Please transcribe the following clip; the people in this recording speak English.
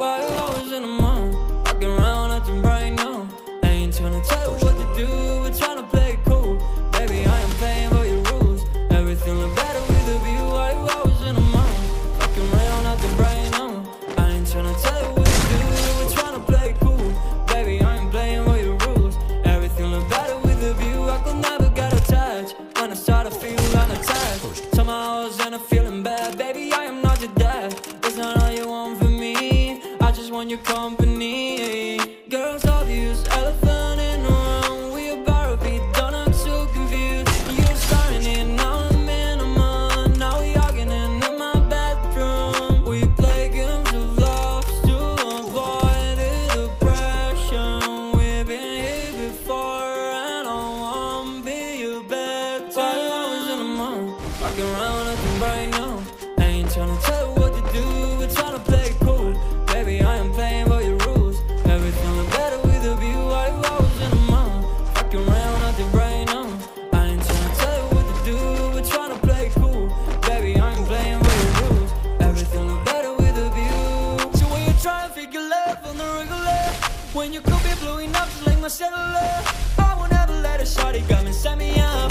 Why you always in the mood? Walking around acting right now. I ain't tryna tell you what to do, we're tryna play it cool. Baby, I am playing by your rules. Everything look better with a view. Why you always in the mood? Walking around acting right now. I ain't tryna tell you what to do, we're tryna play it cool. Baby, I ain't playing by your rules. Everything look better with a view. I could never get attached when I start to feel unattached. Somehow I was in a feeling bad. Baby, I am not your dad. That's not all you want from me. I just want your company. Girls obvious, elephant in the room. We about to be done, I'm so confused. You're starting it, now I'm in a month. Now we arguing in my bedroom. We play games of love to avoid the depression. We've been here before and I won't be your bed. Why you always in the mood? Walking around acting right now. I ain't tryna tell you what to do, we're tryna play it cool. Baby, I am playing by your rules. Everything look better with a view. Why you always in the mood? Walking around acting right now. I ain't tryna tell you what to do, we're tryna play it cool. Baby, I ain't playing by your rules. Everything look better with a view. So when you try and figure love on the regular, when you could be blowing up just like my cellular, I won't ever let a shawty come and set me up.